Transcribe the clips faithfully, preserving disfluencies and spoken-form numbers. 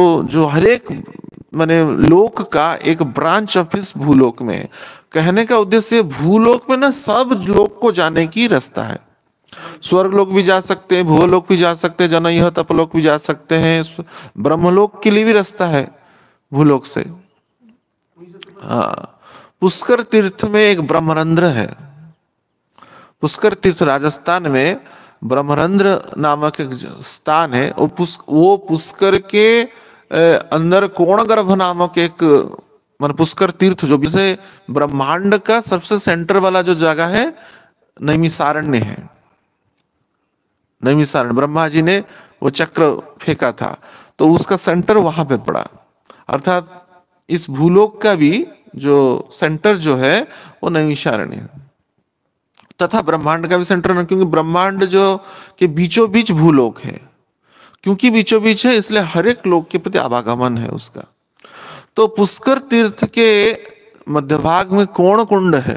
जो हर एक माने लोक का एक ब्रांच ऑफिस भूलोक में है। कहने का उद्देश्य भूलोक में ना सब लोक को जाने की रास्ता है। स्वर्ग लोक भी जा सकते हैं, भूलोक भी जा सकते हैं, जनयह तपलोक भी जा सकते हैं, ब्रह्मलोक के लिए भी रास्ता है भूलोक से। हाँ, पुष्कर तीर्थ में एक ब्रह्मरंध्र है। पुष्कर तीर्थ राजस्थान में ब्रह्मरंध्र नामक एक स्थान है। वो पुष् वो पुष्कर के अंदर कोणगर्भ नामक एक मान पुष्कर तीर्थ जो से ब्रह्मांड का सबसे सेंटर वाला जो जगह है नैमिषारण्य है। नैमिषारण्य ब्रह्मा जी ने वो चक्र फेंका था तो उसका सेंटर वहां पे पड़ा। अर्थात इस भूलोक का भी जो सेंटर जो है वो नैमिषारण्य है तथा ब्रह्मांड का भी सेंटर ना, क्योंकि ब्रह्मांड जो के बीचों बीच भूलोक है। क्योंकि बीचों बीच है इसलिए हर एक लोक के प्रति आवागमन है उसका। तो पुष्कर तीर्थ के मध्य भाग में कोण कुंड है।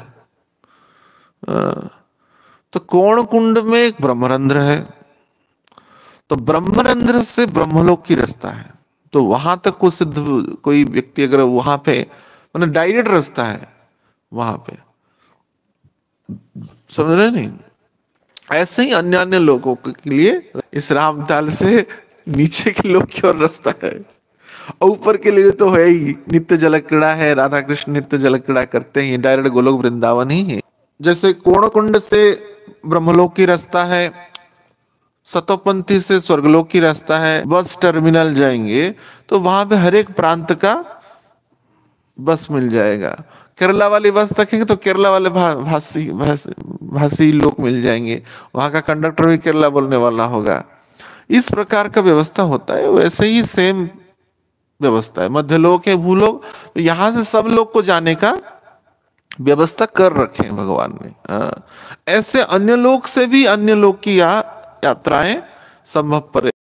तो कोण कुंड में एक ब्रह्मरंध्र है। तो ब्रह्मरंध्र से ब्रह्मलोक की रास्ता है। तो वहां तक को सिद्ध कोई व्यक्ति अगर वहां पे मतलब डायरेक्ट रास्ता है वहां पे, समझ रहे नहीं। ऐसे ही अन्य अन्य लोगों के लिए इस रामताल से नीचे के लोग की ओर रास्ता है। और ऊपर के लिए तो है ही नित्य जल क्रीड़ा है, राधा कृष्ण नित्य जल क्रीड़ा करते हैं, डायरेक्ट गोलोक वृंदावन ही है। जैसे कोणकुंड से ब्रह्मलोक की रास्ता है, सतोपंथी से स्वर्गलोक की रास्ता है। बस टर्मिनल जाएंगे तो वहां पे हर एक प्रांत का बस मिल जाएगा। केरला वाली बस देखेंगे तो केरला वाले भा, भाषी भाषी भाषी लोग मिल जाएंगे, वहां का कंडक्टर भी केरला बोलने वाला होगा। इस प्रकार का व्यवस्था होता है। वैसे ही सेम व्यवस्था है। मध्यलोक है, भूलोक, तो यहाँ से सब लोग को जाने का व्यवस्था कर रखे हैं भगवान ने। आ, ऐसे अन्य लोक से भी अन्य लोक की या, यात्राएं संभव पर